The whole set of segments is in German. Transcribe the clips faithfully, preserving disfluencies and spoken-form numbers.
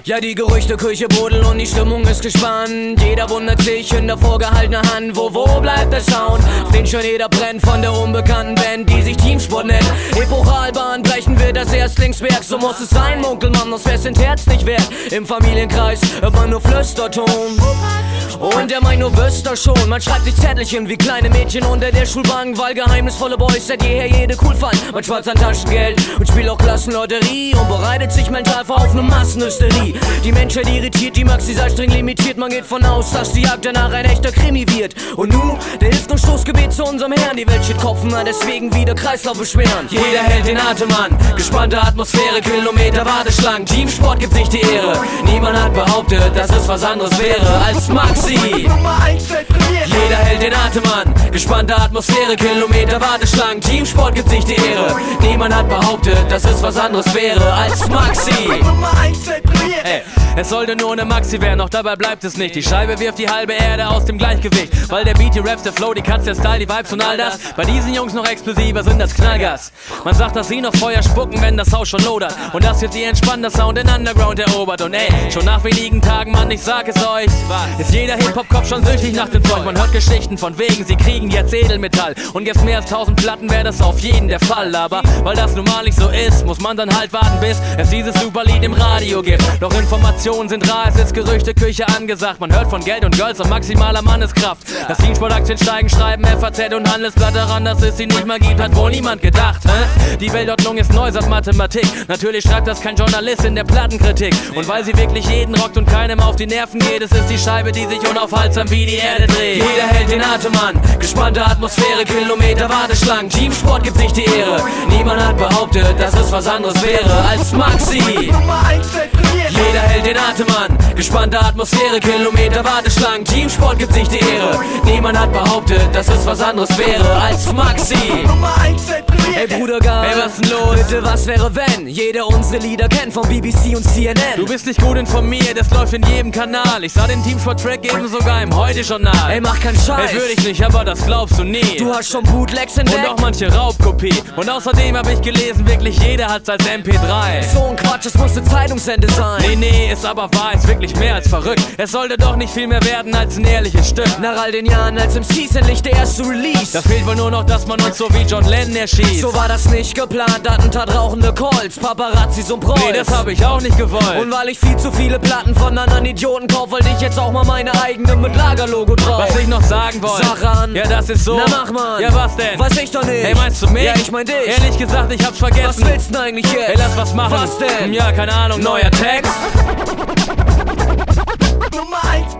Ja, die Gerüchteküche brodelt und die Stimmung ist gespannt. Jeder wundert sich hinter vorgehaltener Hand, wo, wo bleibt der Sound? Auf den schon jeder brennt von der unbekannten Band, die sich Teamsport nennt. Epochalbahn brechen wir das Erstlingswerk, so muss es sein, Munkelmann, sonst wär's ins Herz nicht wert. Im Familienkreis hört man nur Flüsterton. Und er meint nur wüsste schon. Man schreibt sich Zettelchen wie kleine Mädchen unter der Schulbank, weil geheimnisvolle Boys seit jeher jede cool fand. Man spart sein Taschengeld und spielt auch Klassenlotterie und bereitet sich mental vor auf eine Massenhysterie. Die Menschheit irritiert, die Maxi sei streng limitiert. Man geht von aus, dass die Jagd danach ein echter Krimi wird. Und nu, der hilft und Stoßgebet zu unserem Herrn. Die Welt steht Kopfen an, deswegen wieder Kreislauf beschweren. Jeder hält den Atem an, gespannte Atmosphäre, Kilometer Warteschlangen. Teamsport gibt sich die Ehre. Niemand hat behauptet, dass es was anderes wäre als Maxi. Jeder hält den Atem an, gespannte Atmosphäre, Kilometer Warteschlangen. Teamsport gibt sich die Ehre. Niemand hat behauptet, dass es was anderes wäre als Maxi. Ey, es sollte nur eine Maxi werden, doch dabei bleibt es nicht. Die Scheibe wirft die halbe Erde aus dem Gleichgewicht, weil der Beat, die Raps, der Flow, die Cuts, der Style, die Vibes und all das bei diesen Jungs noch explosiver sind als Knallgas. Man sagt, dass sie noch Feuer spucken, wenn das Haus schon lodert, und das jetzt ihr entspannter Sound in Underground erobert. Und ey, schon nach wenigen Tagen, Mann, ich sag es euch, ist jeder Hip-Hop-Kopf schon süchtig nach dem Zeug. Man hört Geschichten von wegen, sie kriegen jetzt Edelmetall, und jetzt mehr als tausend Platten wäre das auf jeden der Fall. Aber weil das nun mal nicht so ist, muss man dann halt warten, bis es dieses Superlied im Radio gibt. Doch Informationen sind rar, es ist Gerüchteküche angesagt. Man hört von Geld und Girls und maximaler Manneskraft. Das Teamsportaktien steigen, schreiben F A Z und Handelsblatt daran, dass es sie nicht mal gibt, hat wohl niemand gedacht. Hä? Die Weltordnung ist neu seit Mathematik. Natürlich schreibt das kein Journalist in der Plattenkritik. Und weil sie wirklich jeden rockt und keinem auf die Nerven geht, es ist die Scheibe, die sich unaufhaltsam wie die Erde dreht. Jeder hält den Atem an, gespannte Atmosphäre, Kilometer Warteschlangen. Teamsport gibt sich die Ehre. Niemand hat behauptet, dass es was anderes wäre als Maxi. Jeder hält den Atem an, gespannte Atmosphäre, Kilometer Warteschlangen. Teamsport gibt sich die Ehre. Niemand hat behauptet, dass es was anderes wäre als Maxi. Ey Bruder Gal, ey, was denn los? Bitte, was wäre wenn jeder unsere Lieder kennt von B B C und C N N? Du bist nicht gut informiert, das läuft in jedem Kanal. Ich sah den Teamsport-Track eben sogar im Heute-Journal. Ey, mach keinen Scheiß. Ey, würde ich nicht, aber das glaubst du nie. Du hast schon Bootlegs entdeckt und auch manche Raubkopie. Und außerdem hab ich gelesen, wirklich jeder hat's als M P drei. So ein Quatsch, es muss eine Zeitungsende sein. Nee, nee, ist aber wahr, ist wirklich mehr als verrückt. Es sollte doch nicht viel mehr werden als ein ehrliches Stück. Nach all den Jahren als M Cs endlich der erste Release. Da fehlt wohl nur noch, dass man uns so wie John Lennon erschießt. So war das nicht geplant, Attentat, rauchende Calls, Paparazzis und Prolls. Nee, das hab ich auch nicht gewollt. Und weil ich viel zu viele Platten von anderen Idioten kauf, wollte ich jetzt auch mal meine eigene mit Lagerlogo drauf. Was ich noch sagen wollte, sag an. Ja, das ist so. Na mach mal. Ja, was denn? Weiß ich doch nicht. Hey, meinst du mich? Ja, ich mein dich. Ehrlich gesagt, ich hab's vergessen. Was willst du denn eigentlich jetzt? Hey, lass was machen. Was denn? Ja, keine Ahnung, neuer Text. Nummer eins.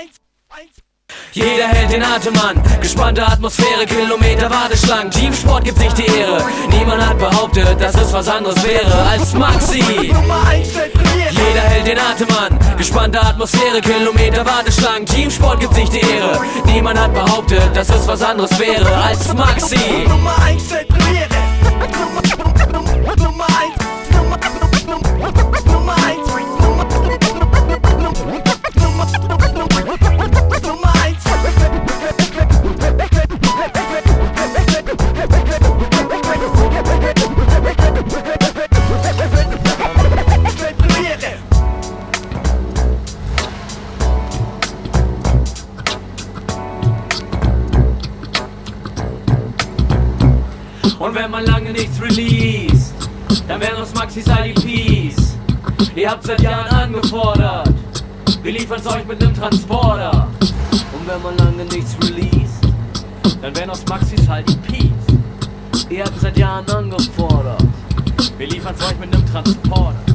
Jeder hält den Atem an, gespannte Atmosphäre, Kilometer Warteschlangen. Teamsport gibt sich die Ehre. Niemand hat behauptet, dass es was anderes wäre als Maxi. Jeder hält den Atem an, gespannte Atmosphäre, Kilometer Warteschlangen. Teamsport gibt sich die Ehre. Niemand hat behauptet, dass es was anderes wäre als Maxi. Nummer eins der Premiere. Nummer eins. Nummer eins. Und wenn man lange nichts released, dann werden aus Maxis I D Ps. Ihr habt seit Jahren angefordert, wir liefern's euch mit nem Transporter. Und wenn man lange nichts released, dann werden aus Maxis I D Ps. Ihr habt seit Jahren angefordert, wir liefern's euch mit nem Transporter.